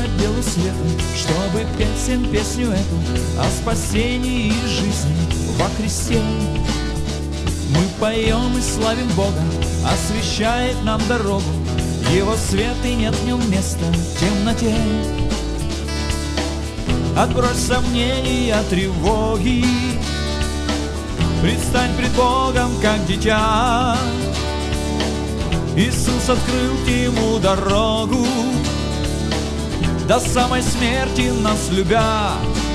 под белым светом, чтобы песен песню эту о спасении и жизни во Христе. Мы поем и славим Бога, освещает нам дорогу, Его свет и нет в нем места в темноте. Отбрось сомнения, тревоги, предстань пред Богом, как дитя. Иисус открыл ему дорогу, до самой смерти нас любя.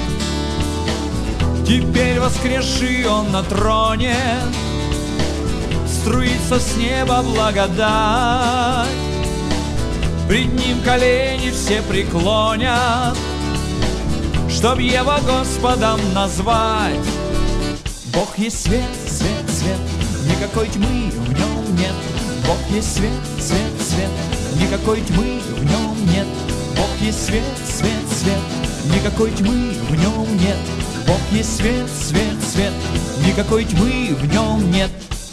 Теперь воскресший Он на троне, струится с неба благодать. Пред Ним колени все преклонят, чтоб Его Господом назвать. Бог есть свет, свет, свет, никакой тьмы в Нем нет. Бог есть свет, свет, свет, никакой тьмы в Нем нет. Бог есть свет, свет, свет, никакой тьмы в Нем нет. Бог есть свет, свет, свет, никакой тьмы в Нем нет.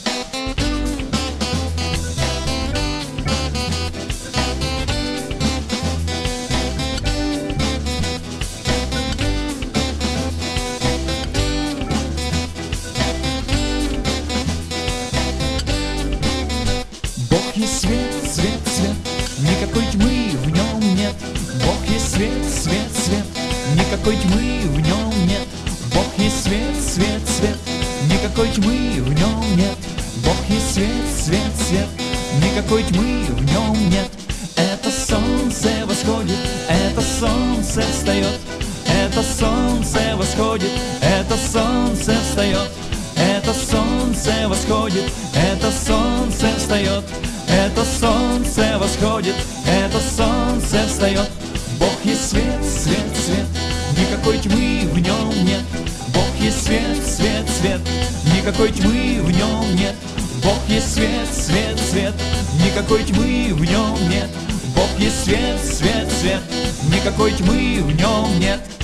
Бог есть свет, свет, свет, никакой тьмы в Нем нет. Бог есть свет, свет, свет, никакой тьмы в Нем нет. Бог есть свет, свет, свет, никакой тьмы в Нем нет. Бог есть свет, свет, свет, никакой тьмы в Нем нет. Это солнце восходит, это солнце встает, это солнце восходит, это солнце встает, это солнце восходит, это солнце встает, это солнце восходит, это солнце встает. Бог есть свет, свет, свет, никакой тьмы в Нем нет. Бог есть свет, свет, свет, никакой тьмы в Нем нет. Бог есть свет, свет, свет, никакой тьмы в Нем нет. Бог есть свет, свет, свет, никакой тьмы в Нем нет.